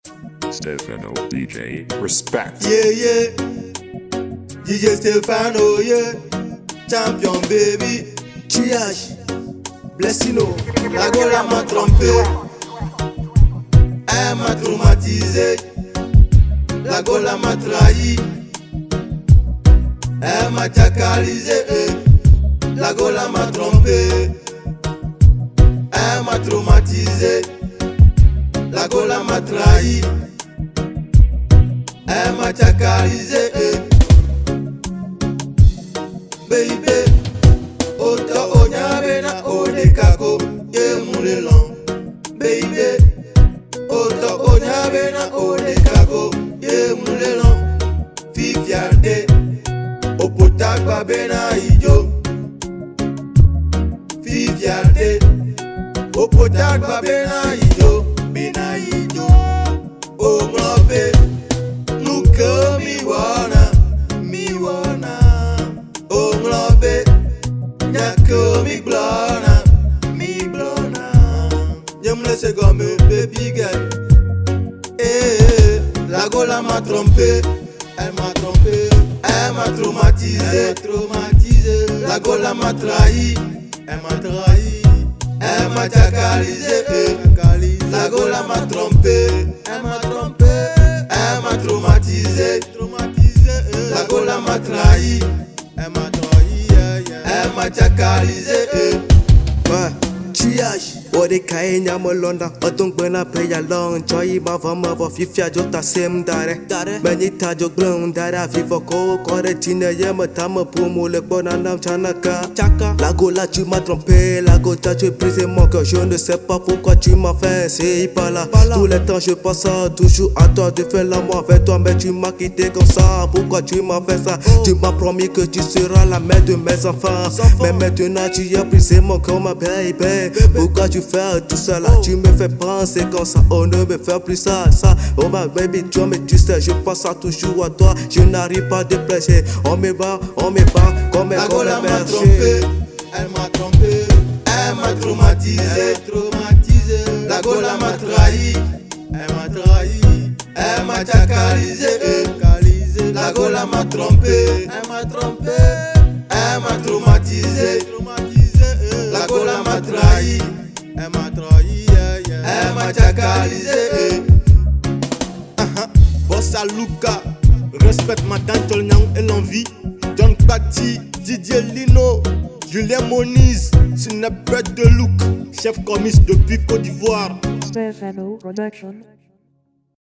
Stefano DJ. Respect. Yeah, yeah. DJ Stefano, yeah. Champion, baby. Chiage. Blessino. La gola m'a trompé. Elle m'a traumatisé. La gola m'a trahi. Elle m'a chacalisé. La gola m'a trompé. Elle m'a traumatisé. La gola m'a trahi. Elle m'a chacalisé. Baby, oto onyabe na odekako ye mulelon. Baby, oto onyabe na odekako ye mulelon. Fifiarte, opotagba bena ijo. Fifiarte, opotagba bena ijo. Bena ijo, omrope. Nuka mi wana, onglobe, nyako mi blona, J'aime laisser comme baby girl. La gola m'a trompé, elle m'a trompé, elle m'a traumatisé, La gola m'a trahi, elle m'a trahi, elle m'a chacalisé, La gola m'a trompé, elle m'a trompé. Elle m'a traumatisé, La gola m'a trahi, elle m'a trahi, elle m'a chacalisé. Ouais, chiage. Ode kae nyamo londa, otung bena peya long, joy ma vama va fifia jota sem dare. Benita jo glong dara vivo ko kore chine yema tama pumo le bonanam chanaka. La gola tu m'as trompé, la gota tu es précisément que je ne sais pas pourquoi tu m'as fait, c'est pas là. Tous les temps je pense toujours à toi, de faire l'amour avec toi, mais tu m'as quitté comme ça. Pourquoi tu m'as fait ça? Tu m'as promis que tu seras la mère de mes enfants, mais maintenant tu es précisément comme ma baby. Pourquoi tu fais tout ça là? Tu me fais penser comme ça, on ne me fait plus ça. Oh ma baby, mais tu sais, je pense toujours à toi, je n'arrive pas de plaisir. On me bat comme La gola m'a trompé, elle m'a trompé, elle m'a traumatisé, La gola m'a trahi, elle m'a trahi, elle m'a chacalisé, La gola m'a trompé, elle m'a trompé, elle m'a traumatisé, La gola m'a trahi, elle m'a trahi, elle m'a chacalisé. Bossa Luca, respecte ma tante Nyang et l'envie. John Patti, Didier Lino, Julien Moniz, Snapchat de Look, chef commis depuis Côte d'Ivoire. Stefano Production.